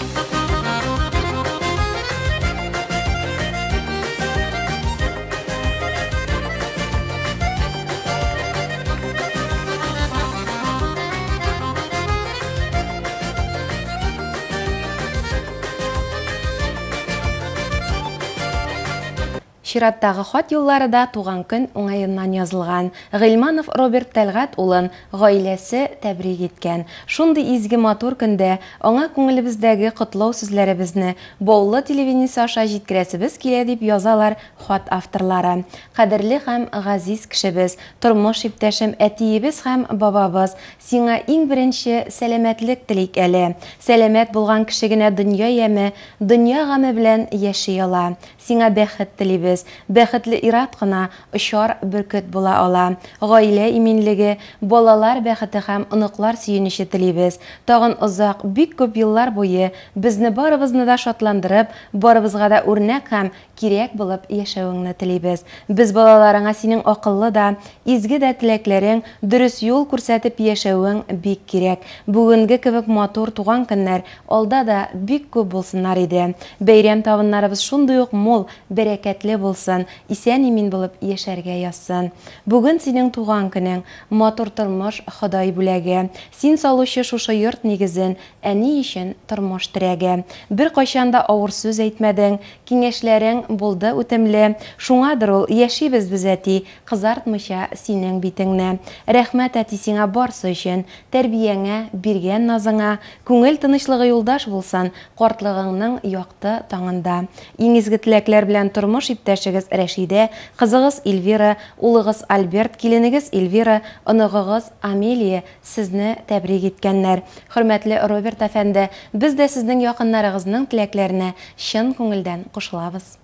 Шираттағы хат юллары да туган көн уңайыннан язылган. Гыйльманов Роберт Тәлгат улын гаиләсе тәбрик иткән. Шундый изге матур көндә аңа күңелебездәге котлау сүзләребезне Баулы телевидениесе аша җиткерәсебез килә дип язалар хат авторлары. Кадерле һәм газиз кешебез, тормыш иптәшем, әтиебез һәм бабабыз, сиңа иң беренче сәламәтлек телик әле. Сәламәт булган кеше генә дөнья яме, дөнья гаме белән яши ала. Сиңа бәхет телибез. Бәхетле ират кына очар бөркет була ала. Гаилә иминлеге, балалар бәхете һәм оныклар сөенече телибез. Тагын озак, бик күп еллар буе безне барыбызны да шатландырып, барыбызга да үрнәк һәм кирәк булып яшәвеңне телибез. Без балаларыңа синең акыллы да, изге дә теләкләрең, дөрес юл күрсәтеп яшәвең бик кирәк. Бүгенге кебек матур туган көннәр алда да бик күп булсыннар иде. Бәйрәм тавыннарыбыз шундый ук мул, бәрәкәтле булсын, исән-имин булып яшәргә язсын. Бүген синең туган көнең, матур тормыш Ходай бүләге. Син салучы шушы йорт нигезен әни өчен тормыш терәге. Бер кайчан да авыр сүз әйтмәдең, киңәшләрең булды үтемле. Шуңадыр ул яшибез без әти, кызартмыйча синең битеңне. Рәхмәт әти сиңа барсы өчен, тәрбиеңә, биргән назыңа, күңел тынычлыгы юлдаш булсын, картлыгыңның якты таңында. Иң изге теләкләр белән тормыш иптәшегез Рәшидә, кызыгыз Эльвира, улыгыз Альберт, киленегез Эльвира, оныгыгыз Амелия сезне тәбрик иткәннәр. Хөрмәтле Роберт әфәнде, без дә сезнең якыннарыгызның теләкләренә чын күңелдән кушылабыз.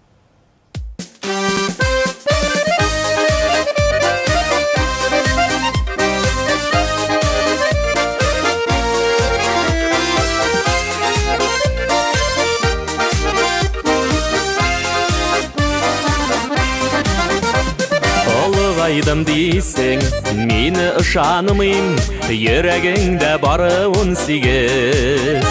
Aydım дейсең, мені ышанмыйм, йөрәгеңдә бары 18.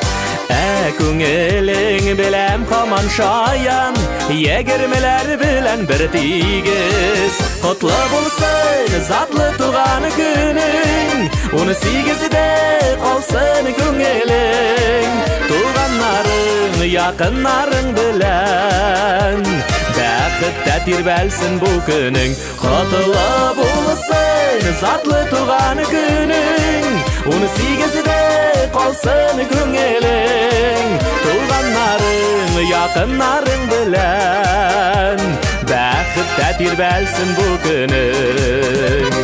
Күңелең беләм һаман шаян, егермеләр белән бер тигез. Котлы булсын затлы туган көнең, 18дә калсын күңелең. Туганнарың, якыннарың белән бәхеттә тирбәлсен бу көнең. Котлы булсын затлы туган көнең, 18дә калсын күңелең. Туганнарың, якыннарың белән бәхеттә тирбәлсен бу көнең.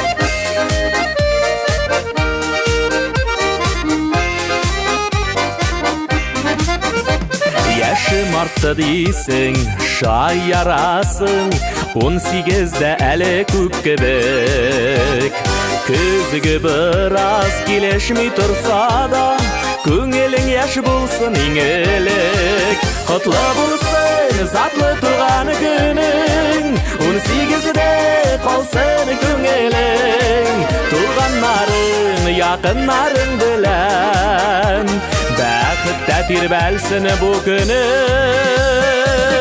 Яшым артты дейсең, шай ярасың, 18дә әле күп кебек. Көзігі біраз келешмей тұрса да, күңелің яш булсын иң элек. Котлы булсын затлы туган көнең, 18дә калсын күңелең. Туганнарың, якыннарың белән бәхеттә тирбәлсен бу көнең.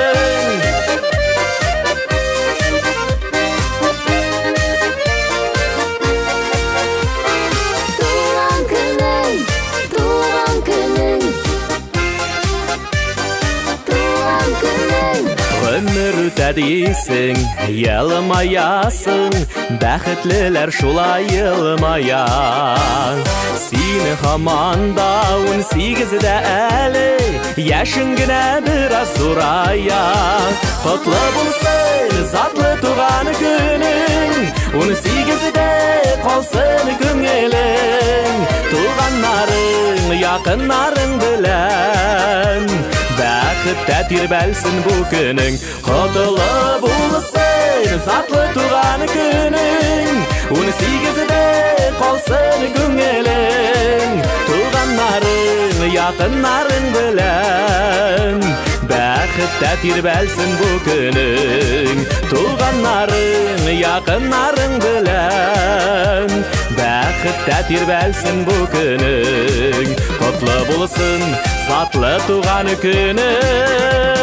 Ömür үтә дейсең, елмаясың, бәхетлеләр шулай елмая. Сине һаман да 18дә әле, яшең генә бераз зурая. Котлы булсын затлы туган көнең, 18дә калсын күңелең. Туганнарың, якыннарың белән бәхеттә тирбәлсен бу көнең. Котлы булсын затлы туган көнең, 18дә калсын күңелең. Туганнарың, якыннарың белән бәхеттә тирбәлсен бу көнең. Туганнарың, якыннарың белән бәхеттә тирбәлсен бу көнең. Котлы булсын затлы туган көне